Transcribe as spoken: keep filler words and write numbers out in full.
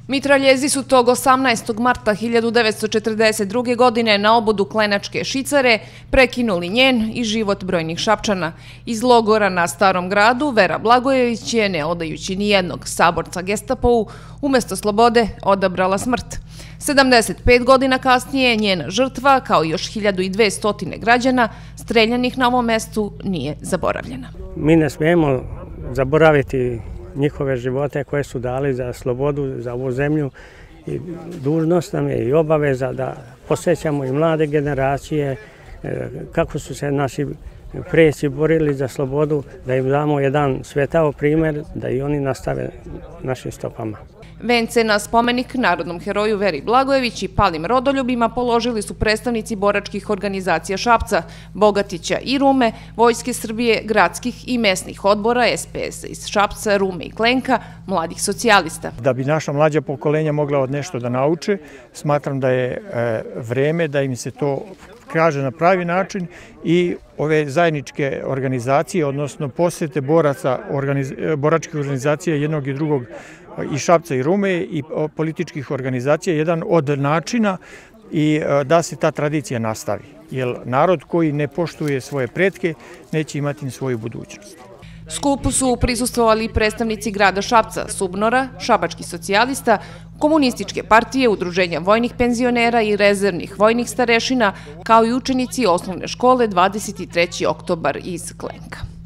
Mitraljezi su tog osamnaestog marta hiljadu devetsto četrdeset druge. godine na obodu Klenačke Šicare prekinuli njen i život brojnih Šapčana. Iz logora na Starom gradu Vera Blagojević je, ne odajući nijednog saborca Gestapou, umjesto slobode odabrala smrt. sedamdeset pet godina kasnije njena žrtva, kao i još hiljadu dvesta građana streljanih na ovom mestu, nije zaboravljena. Mi ne smijemo zaboraviti njihove živote koje su dali za slobodu, za ovu zemlju, i dužnost nam je i obaveza da posjećamo i mlade generacije kako su se naši preci borili za slobodu, da im damo jedan svetao primjer, da i oni nastave našim stopama. Vence na spomenik narodnom heroju Veri Blagojević i palim rodoljubima položili su predstavnici boračkih organizacija Šapca, Bogatića i Rume, Vojske Srbije, gradskih i mesnih odbora S P S iz Šapca, Rume i Klenka, mladih socijalista. Da bi naša mlađa pokolenja mogla od nešto da nauče, smatram da je vreme da im se to kaže na pravi način i ove zajedničke organizacije, odnosno posjete boraca, boračkih organizacija jednog i drugog, i Šapca i Rume i političkih organizacija, jedan od načina i da se ta tradicija nastavi. Jer narod koji ne poštuje svoje pretke neće imati ni svoju budućnost. Skupu su prisustvovali predstavnici grada Šapca, Subnora, šabačkih socijalista, komunističke partije, udruženja vojnih penzionera i rezervnih vojnih starešina, kao i učenici osnovne škole dvadeset treći oktobar iz Klenka.